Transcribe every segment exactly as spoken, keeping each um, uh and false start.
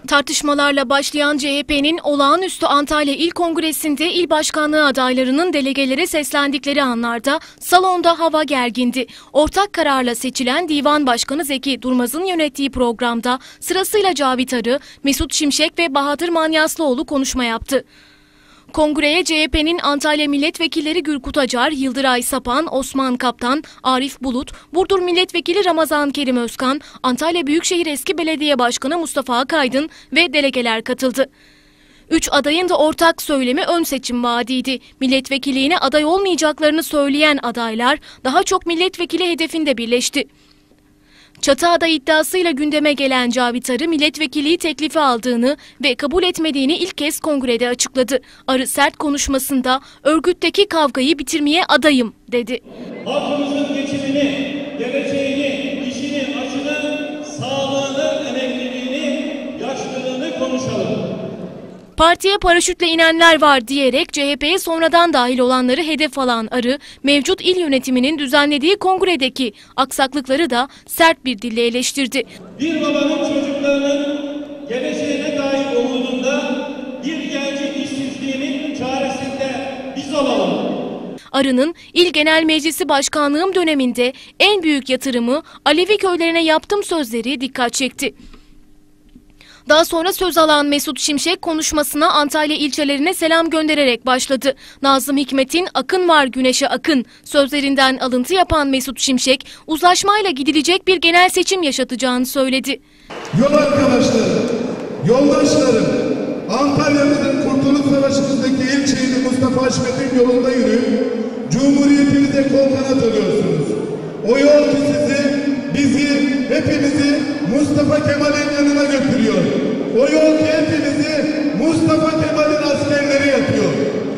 Tartışmalarla başlayan C H P'nin olağanüstü Antalya İl Kongresi'nde il başkanlığı adaylarının delegelere seslendikleri anlarda salonda hava gergindi. Ortak kararla seçilen Divan Başkanı Zeki Durmaz'ın yönettiği programda sırasıyla Cavit Arı, Mesut Şimşek ve Bahadır Manyaslıoğlu konuşma yaptı. Kongreye C H P'nin Antalya Milletvekilleri Gürkut Acar, Yıldıray Sapan, Osman Kaptan, Arif Bulut, Burdur Milletvekili Ramazan Kerim Özkan, Antalya Büyükşehir Eski Belediye Başkanı Mustafa Akaydın ve delegeler katıldı. Üç adayın da ortak söylemi ön seçim vaadiydi. Milletvekilliğine aday olmayacaklarını söyleyen adaylar daha çok milletvekili hedefinde birleşti. Çatı aday iddiasıyla gündeme gelen Cavit Arı milletvekilliği teklifi aldığını ve kabul etmediğini ilk kez kongrede açıkladı. Arı sert konuşmasında örgütteki kavgayı bitirmeye adayım dedi. Halkımızın geçimini, geleceğini, işini, açını, sağlığını, emekliliğini, yaşlılığını konuşalım. Partiye paraşütle inenler var diyerek C H P'ye sonradan dahil olanları hedef alan Arı, mevcut il yönetiminin düzenlediği kongredeki aksaklıkları da sert bir dille eleştirdi. Bir babanın çocuklarının geleceğine dair umudunda bir gencin işsizliğinin çaresinde biz olalım. Arı'nın İl Genel Meclisi Başkanlığım döneminde en büyük yatırımı Alevi köylerine yaptım sözleri dikkat çekti. Daha sonra söz alan Mesut Şimşek konuşmasına Antalya ilçelerine selam göndererek başladı. Nazım Hikmet'in "Akın var güneşe akın" sözlerinden alıntı yapan Mesut Şimşek, uzlaşmayla gidilecek bir genel seçim yaşatacağını söyledi. Yol arkadaşlarım, yoldaşlarım, Antalya'mızın Kurtuluş Savaşı'ndaki ilk şehidi Mustafa Haşmet'in yolunda yürüyüp Cumhuriyetimize kol kanat alıyorsunuz. O yol ki sizi, bizi, hepimizi Mustafa Kemal'in yanına götürüyor. O yol ki hepimizi Mustafa Kemal'in askerleri yapıyor.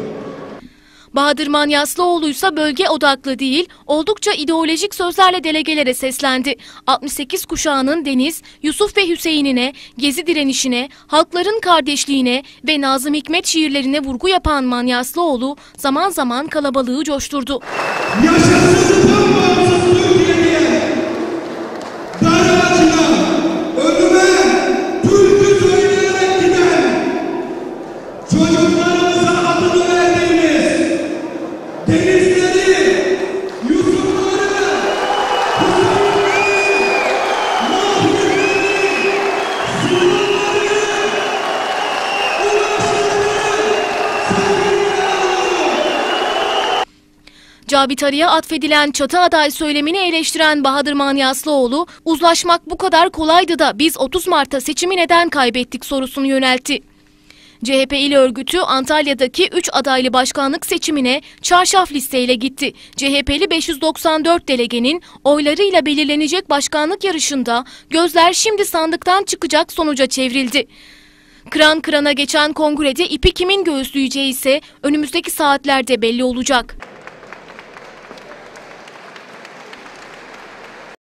Bahadır Manyaslıoğlu ise bölge odaklı değil, oldukça ideolojik sözlerle delegelere seslendi. altmış sekiz kuşağının Deniz, Yusuf ve Hüseyin'ine, Gezi direnişine, halkların kardeşliğine ve Nazım Hikmet şiirlerine vurgu yapan Manyaslıoğlu zaman zaman kalabalığı coşturdu. Yaşasın tam bağımsız Türkiye'ye, dar ağacına, önüme türkü söyleyerek giden, çocuklarımıza adını verdiğimiz denizleri, Yusufları, Hüseyinleri, Mahmutları, Süleymanları, Ulaşları, sevgiyle alıyorum. Cavit Arı'ya atfedilen çatı aday söylemini eleştiren Bahadır Manyaslıoğlu, uzlaşmak bu kadar kolaydı da biz otuz Mart'ta seçimi neden kaybettik sorusunu yöneltti. C H P il örgütü Antalya'daki üç adaylı başkanlık seçimine çarşaf listeyle gitti. C H P'li beş yüz doksan dört delegenin oylarıyla belirlenecek başkanlık yarışında gözler şimdi sandıktan çıkacak sonuca çevrildi. Kıran kırana geçen kongrede ipi kimin göğüsleyeceği ise önümüzdeki saatlerde belli olacak.